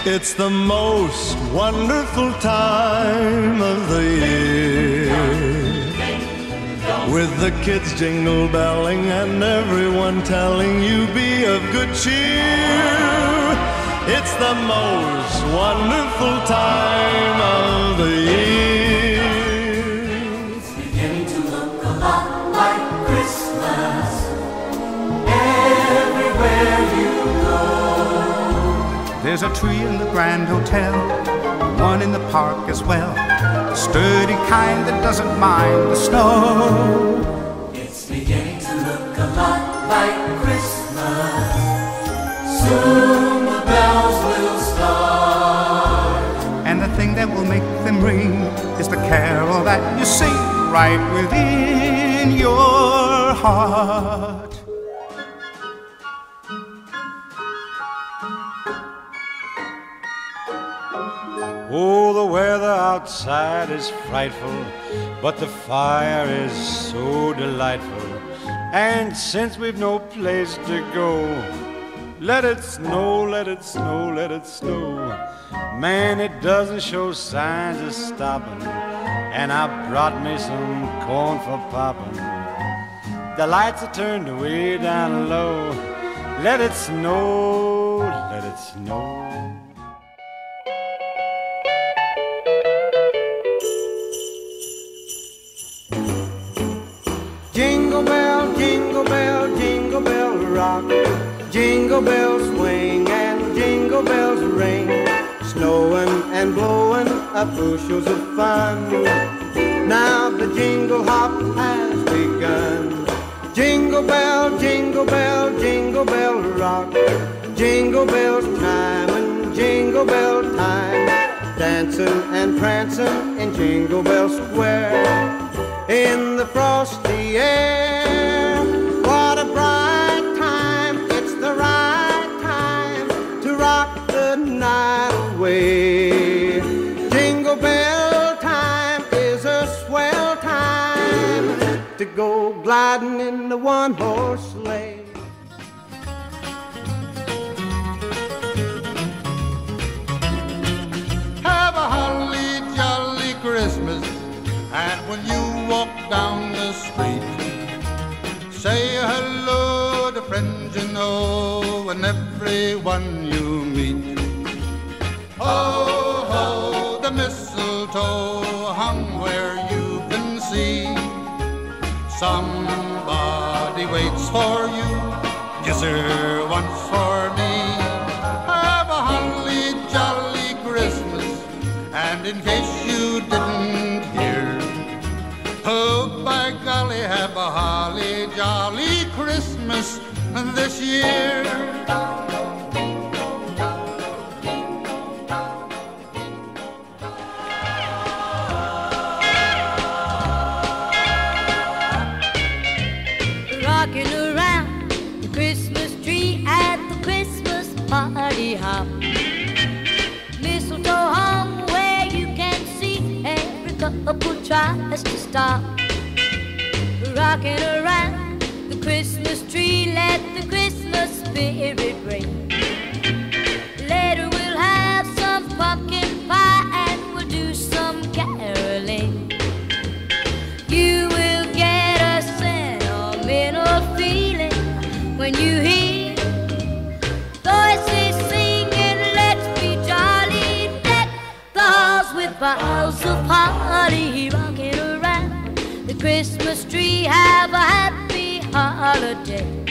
It's the most wonderful time of the year, with the kids jingle belling and everyone telling you be of good cheer. It's the most wonderful time of the year. It's beginning to look a lot like Christmas everywhere you go. There's a tree in the Grand Hotel, one in the park as well, a sturdy kind that doesn't mind the snow. It's beginning to look a lot like Christmas. Soon the bells will start, and the thing that will make them ring is the carol that you sing right within your heart. Oh, the weather outside is frightful, but the fire is so delightful. And since we've no place to go, let it snow, let it snow, let it snow. Man, it doesn't show signs of stopping, and I brought me some corn for popping. The lights are turned way down low. Let it snow, let it snow. Jingle bell, jingle bell, jingle bell rock. Jingle bells swing and jingle bells ring. Snowing and blowing up bushels of fun. Now the jingle hop has begun. Jingle bell, jingle bell, jingle bell rock. Jingle bells chime and jingle bell time. Dancing and prancing in Jingle Bell Square. In the frosty air, what a bright time. It's the right time to rock the night away. Jingle bell time is a swell time to go gliding in the one-horse sleigh. Have a holly jolly Christmas, and when you walk down the street, say hello to friends you know and everyone you meet. Ho, ho, the mistletoe hung where you can see. Somebody waits for you, yes sir, once for me. Have a holly jolly Christmas, and in case you didn't hear, oh, by golly, have a holly jolly Christmas this year. Rocking around the Christmas tree at the Christmas party hop. Mistletoe hung where you can see every couple tries to stop. Rocking around the Christmas tree, let the Christmas spirit ring. Later we'll have some pumpkin pie and we'll do some caroling. You will get a sentimental feeling when you hear voices singing, let's be jolly, deck the halls with boughs of holly. Rocking around the Christmas tree, have a happy holiday.